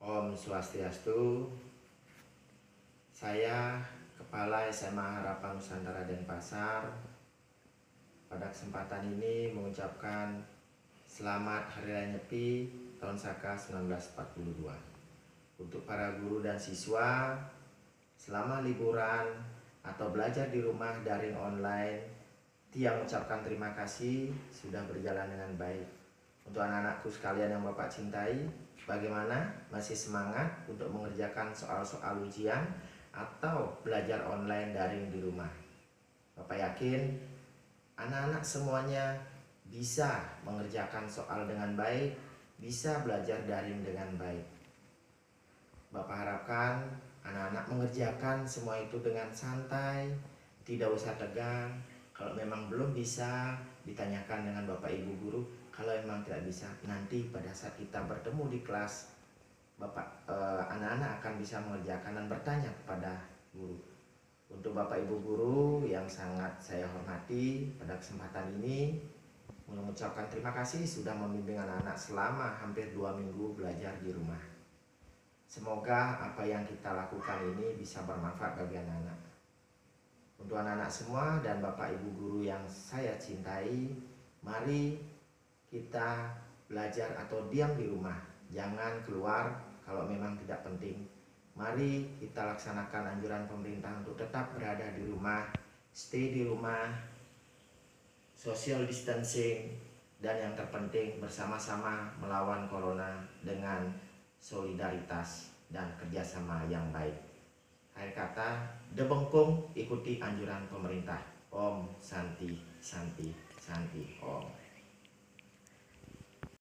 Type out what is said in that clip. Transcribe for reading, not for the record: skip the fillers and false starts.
Om Swastiastu. Saya Kepala SMA Harapan Nusantara Denpasar. Pada kesempatan ini mengucapkan selamat Hari Raya Nyepi tahun Saka 1942 untuk para guru dan siswa. Selama liburan atau belajar di rumah daring online, Tiang ucapkan terima kasih sudah berjalan dengan baik. Untuk anak-anakku sekalian yang Bapak cintai, bagaimana? Masih semangat untuk mengerjakan soal-soal ujian atau belajar online daring di rumah? Bapak yakin anak-anak semuanya bisa mengerjakan soal dengan baik, bisa belajar daring dengan baik. Bapak harapkan anak-anak mengerjakan semua itu dengan santai, tidak usah tegang. Kalau memang belum bisa, ditanyakan dengan Bapak Ibu guru. Kalau memang tidak bisa, nanti pada saat kita bertemu di kelas, anak-anak akan bisa mengerjakan dan bertanya kepada guru. Untuk Bapak Ibu guru yang sangat saya hormati, pada kesempatan ini mengucapkan terima kasih sudah membimbing anak-anak selama hampir 2 minggu belajar di rumah. Semoga apa yang kita lakukan ini bisa bermanfaat bagi anak-anak. Untuk anak-anak semua dan Bapak Ibu guru yang saya cintai, mari kita belajar atau diam di rumah. Jangan keluar kalau memang tidak penting. Mari kita laksanakan anjuran pemerintah untuk tetap berada di rumah, stay di rumah, social distancing, dan yang terpenting bersama-sama melawan corona dengan solidaritas dan kerjasama yang baik. Akhir kata, debengkung ikuti anjuran pemerintah. Om Santi Santi Santi Om.